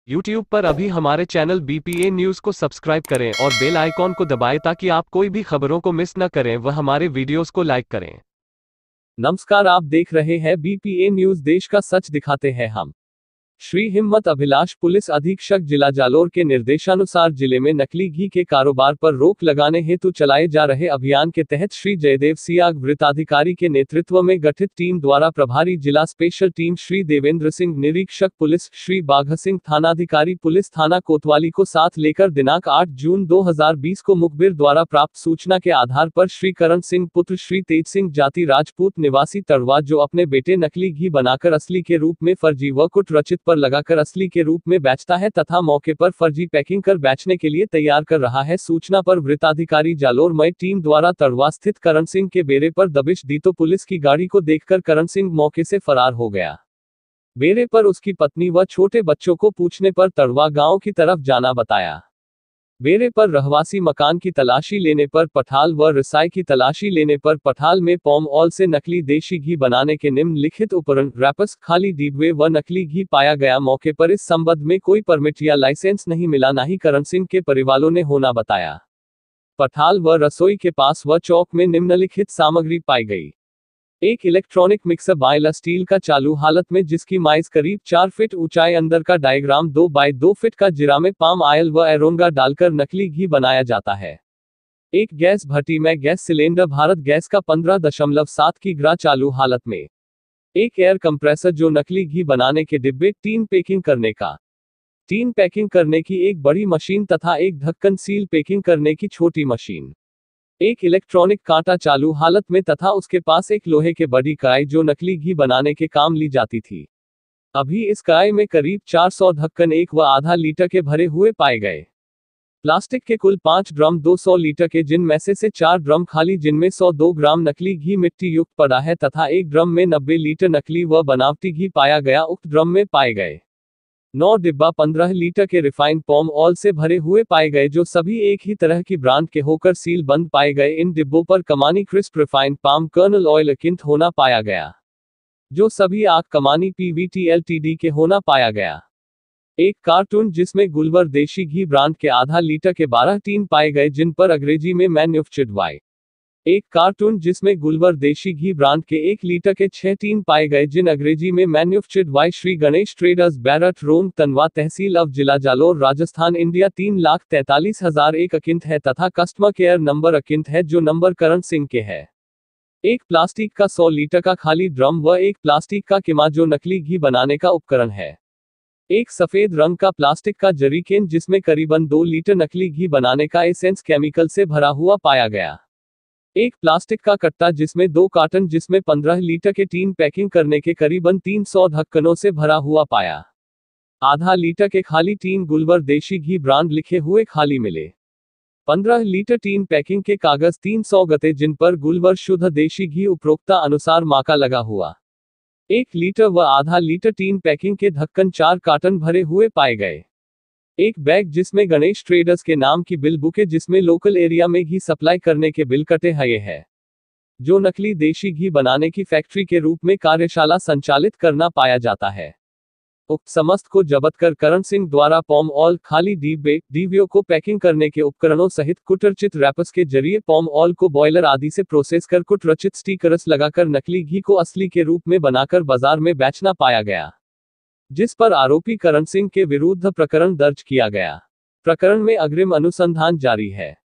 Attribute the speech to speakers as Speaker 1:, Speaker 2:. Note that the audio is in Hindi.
Speaker 1: YouTube पर अभी हमारे चैनल BPA न्यूज़ को सब्सक्राइब करें और बेल आइकॉन को दबाएं ताकि आप कोई भी खबरों को मिस न करें व हमारे वीडियोस को लाइक करें।
Speaker 2: नमस्कार, आप देख रहे हैं BPA न्यूज़, देश का सच दिखाते हैं हम। श्री हिम्मत अभिलाष पुलिस अधीक्षक जिला जालोर के निर्देशानुसार जिले में नकली घी के कारोबार पर रोक लगाने हेतु चलाए जा रहे अभियान के तहत श्री जयदेव सियाग वृत्ताधिकारी के नेतृत्व में गठित टीम द्वारा प्रभारी जिला स्पेशल टीम श्री देवेंद्र सिंह निरीक्षक पुलिस, श्री बाघा सिंह थानाधिकारी पुलिस थाना कोतवाली को साथ लेकर दिनांक 8 जून 2020 को मुखबिर द्वारा प्राप्त सूचना के आधार पर श्री करण सिंह पुत्र श्री तेज सिंह जाति राजपूत निवासी तड़वा, जो अपने बेटे नकली घी बनाकर असली के रूप में फर्जी व कुट रचित पर लगाकर असली के रूप में बेचता है तथा मौके पर फर्जी पैकिंग कर बेचने के लिए तैयार कर रहा है। सूचना पर वृत्ताधिकारी जालोर मई टीम द्वारा तड़वा स्थित करण सिंह के बेरे पर दबिश दी तो पुलिस की गाड़ी को देखकर करण सिंह मौके से फरार हो गया। बेरे पर उसकी पत्नी व छोटे बच्चों को पूछने पर तड़वा गांव की तरफ जाना बताया। बेरे पर रहवासी मकान की तलाशी लेने पर पठाल व रसाई की तलाशी लेने पर पठाल में पॉम ऑयल से नकली देशी घी बनाने के निम्नलिखित उपकरण रैपर्स, खाली डिब्बे व नकली घी पाया गया। मौके पर इस संबंध में कोई परमिट या लाइसेंस नहीं मिला, न ही करण सिंह के परिवारों ने होना बताया। पठाल व रसोई के पास व चौक में निम्नलिखित सामग्री पाई गई। एक इलेक्ट्रॉनिक मिक्सर बाइल स्टील का चालू हालत में, जिसकी माइज करीब 4 फीट ऊंचाई, अंदर का डायग्राम 2 बाय 2 फीट का जीरा में पाम ऑयल व एरोंगा डालकर नकली घी बनाया जाता है। एक गैस भट्टी में गैस सिलेंडर भारत गैस का 15.7 किग्रा चालू हालत में। एक एयर कंप्रेसर जो नकली घी बनाने के डिब्बे, 3 पैकिंग करने का 3 पैकिंग करने की एक बड़ी मशीन तथा एक ढक्कन सील पैकिंग करने की छोटी मशीन। एक इलेक्ट्रॉनिक कांटा चालू हालत में तथा उसके पास एक लोहे के बड़ी कढ़ाई जो नकली घी बनाने के काम ली जाती थी। अभी इस कढ़ाई में करीब 400 ढक्कन 1 व आधा लीटर के भरे हुए पाए गए। प्लास्टिक के कुल 5 ड्रम 200 लीटर के, जिनमें से 4 ड्रम खाली, जिनमें 102 ग्राम नकली घी मिट्टी युक्त पड़ा है तथा एक ड्रम में 90 लीटर नकली व बनावटी घी पाया गया। उक्त ड्रम में पाए गए 9 डिब्बा 15 लीटर के रिफाइंड पॉम ऑयल से भरे हुए पाए गए, जो सभी एक ही तरह की ब्रांड के होकर सील बंद पाए गए। इन डिब्बों पर Kamani crisp refined palm kernel oil अकिंत होना पाया गया, जो सभी आग कमानी PVT LTD के होना पाया गया। एक कार्टून जिसमें गुलवर देशी घी ब्रांड के आधा लीटर के 12 टीन पाए गए, जिन पर अंग्रेजी में मैन्युफैक्चर्ड वाई। एक कार्टून जिसमें गुलवर देशी घी ब्रांड के 1 लीटर के 6 टीन पाए गए, जिन अंग्रेजी में manufactured by. Shri Ganesh traders, Bairat road, Tanwa, तहसील ऑफ जिला जालोर, राजस्थान, इंडिया 3,43,001 अकिंत है तथा कस्टमर केयर नंबर अकिंत है, जो नंबर करण सिंह के है। एक प्लास्टिक का 100 लीटर का खाली ड्रम व एक प्लास्टिक का किमा, जो नकली घी बनाने का उपकरण है। एक सफेद रंग का प्लास्टिक का जरीकेन, जिसमें करीबन 2 लीटर नकली घी बनाने का एसेंस केमिकल से भरा हुआ पाया गया। एक प्लास्टिक का कट्टा, जिसमें 2 कार्टन, जिसमें 15 लीटर के 3 पैकिंग करने के करीबन 300 ढक्कनों से भरा हुआ पाया। आधा लीटर के खाली 3 गुलवर देशी घी ब्रांड लिखे हुए खाली मिले। 15 लीटर 3 पैकिंग के कागज 300 गते, जिन पर गुलवर शुद्ध देशी घी उपरोक्ता अनुसार माका लगा हुआ। 1 लीटर व आधा लीटर 3 पैकिंग के ढक्कन 4 कार्टन भरे हुए पाए गए। एक बैग, जिसमें गणेश ट्रेडर्स के नाम की बिल बुके, जिसमें लोकल एरिया में घी सप्लाई करने के बिल कटे हुए है, जो नकली देशी घी बनाने की फैक्ट्री के रूप में कार्यशाला संचालित करना पाया जाता है। उक्त समस्त को जब्त कर करण सिंह द्वारा पॉम ऑयल, खाली डिब्बों को पैकिंग करने के उपकरणों सहित कुटरचित रैपर्स के जरिए पॉम ऑयल को बॉयलर आदि से प्रोसेस कर कुटरचित स्टिकर्स लगाकर नकली घी को असली के रूप में बनाकर बाजार में बेचना पाया गया, जिस पर आरोपी करण सिंह के विरुद्ध प्रकरण दर्ज किया गया। प्रकरण में अग्रिम अनुसंधान जारी है।